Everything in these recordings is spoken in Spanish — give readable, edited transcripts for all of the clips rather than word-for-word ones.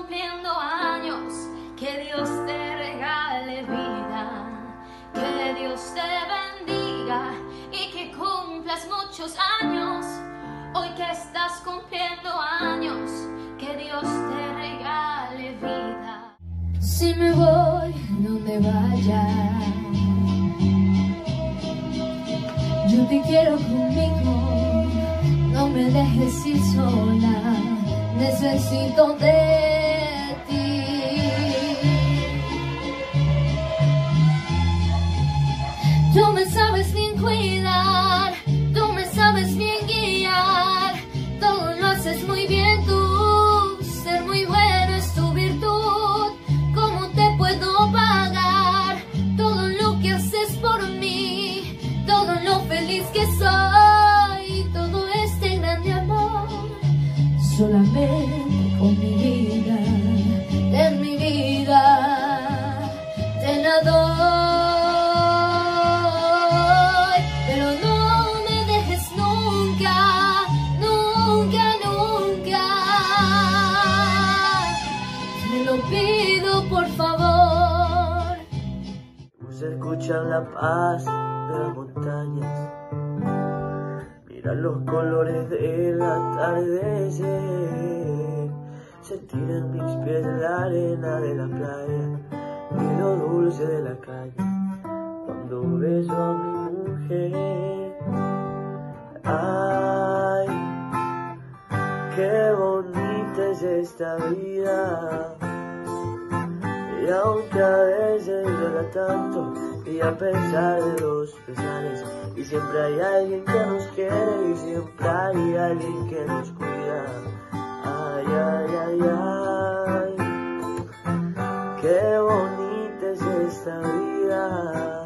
cumpliendo años, que Dios te regale vida, que Dios te bendiga y que cumplas muchos años. Hoy que estás cumpliendo años, que Dios te regale vida. Si me voy, no me vayas. Yo te quiero conmigo, no me dejes ir sola. Necesito de ti. Tú me sabes bien cuidar, tú me sabes bien guiar. Todo lo haces muy bien tú, ser muy bueno es tu virtud. ¿Cómo te puedo pagar todo lo que haces por mí? Todo lo feliz que soy, todo este grande amor. Solamente con mi vida, en mi vida, te la doy. Pero no me dejes nunca, nunca, nunca. Te lo pido por favor. Se escucha la paz de las montañas, mira los colores del atardecer, se tiran mis pies en la arena de la playa y lo dulce de la calle cuando beso a mi mujer. Ay, qué bonita es esta vida, y aunque a veces duela tanto y a pesar de los pesares, y siempre hay alguien que nos quiere y siempre hay alguien que nos cuida. Ay, ay, ay, ay, qué bonita es esta vida,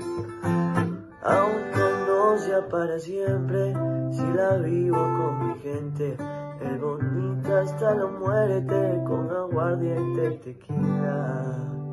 aunque no sea para siempre, si la vivo con mi gente. Es bonita hasta la muerte con aguardiente y tequila.